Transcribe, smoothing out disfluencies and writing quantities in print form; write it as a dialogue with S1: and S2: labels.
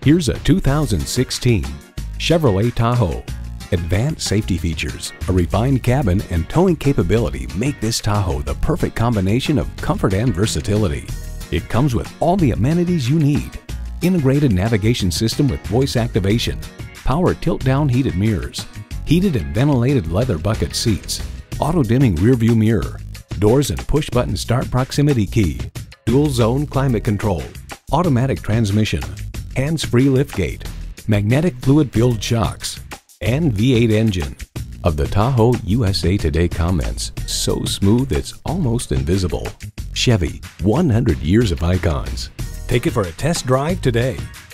S1: Here's a 2016 Chevrolet Tahoe. Advanced safety features, a refined cabin, and towing capability make this Tahoe the perfect combination of comfort and versatility. It comes with all the amenities you need. Integrated navigation system with voice activation, power tilt-down heated mirrors, heated and ventilated leather bucket seats, auto-dimming rearview mirror, doors and push-button start proximity key, dual-zone climate control, automatic transmission, hands-free liftgate, magnetic fluid-filled shocks, and V8 engine. Of the Tahoe, USA Today comments, "So smooth it's almost invisible." Chevy, 100 years of icons. Take it for a test drive today.